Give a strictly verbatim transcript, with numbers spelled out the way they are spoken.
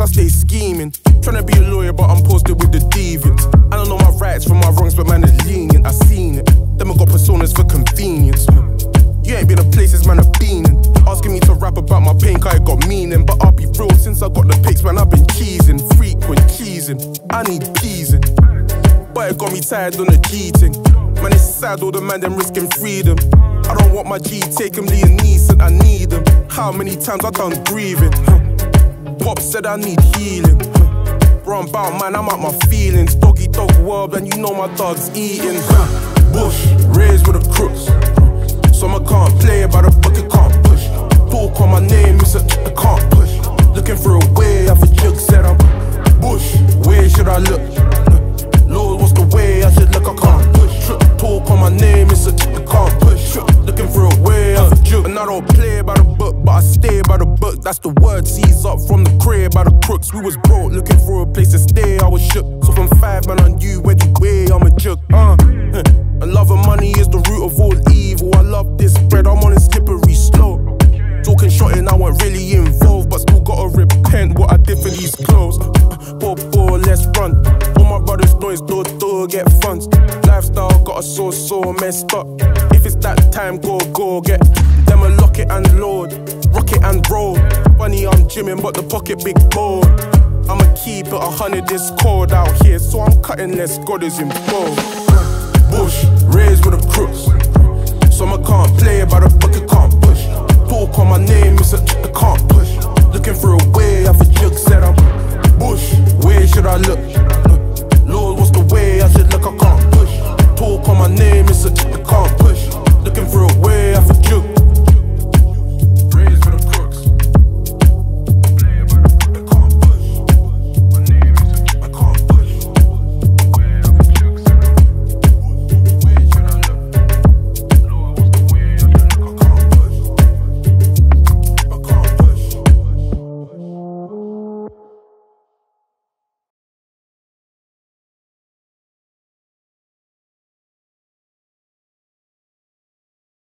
stay scheming. Tryna be a lawyer, but I'm posted with the deviants. I don't know my rights from my wrongs, but man is lenient. I seen it. Them I got personas for convenience. You ain't been to places man have been in. Asking me to rap about my pain, cause it got meaning. But I'll be real, since I got the pics, man, I've been cheesing. Frequent cheesing, I need peasing. But it got me tired on the cheating. Man, it's sad, all the man them risking freedom. I don't want my G, take him Liam Neeson, I need him. How many times I done grieving? Pop said I need healing. Bro, I'm bout, man, I'm out my feelings. Doggy dog world, and you know my dog's eating. Bush, raised with the crooks. So I can't play by the book, it can't push. Talk on my name, it's a I can't push. Looking for a way, I've a jug, said I'm Bush, where should I look? Lord, what's the way I should look? I can't push. Talk on my name, it's a I can't push. Looking for a way, I've a jug. And I don't play by the book, but I stay by the book. That's the word, seize up from the crib by the crooks. We was broke, looking for a place to stay, I was shook. So from five man on you, anyway, I'm a jug. Uh, and love and money is the root of all evil. I love this bread, I'm on it slippery slow. Talking shotting, I wasn't really involved, but still gotta repent what I did for these clothes. Poor, poor, let's run. All my brothers noise, door, door, get funds. Lifestyle got us so, so messed up. If it's that time, go, go, get them a lock it and load, rock it and roll. Funny, I'm gymming, but the pocket big bold. I'ma keep it a hundred, this cold out here, so I'm cutting less, God is involved. Bush, raised with the crooks. So I can't play by the book, it can't push. Talk on my name, it's a I can't push. Looking for a way, I've a jug, said I'm Bush, where should I look?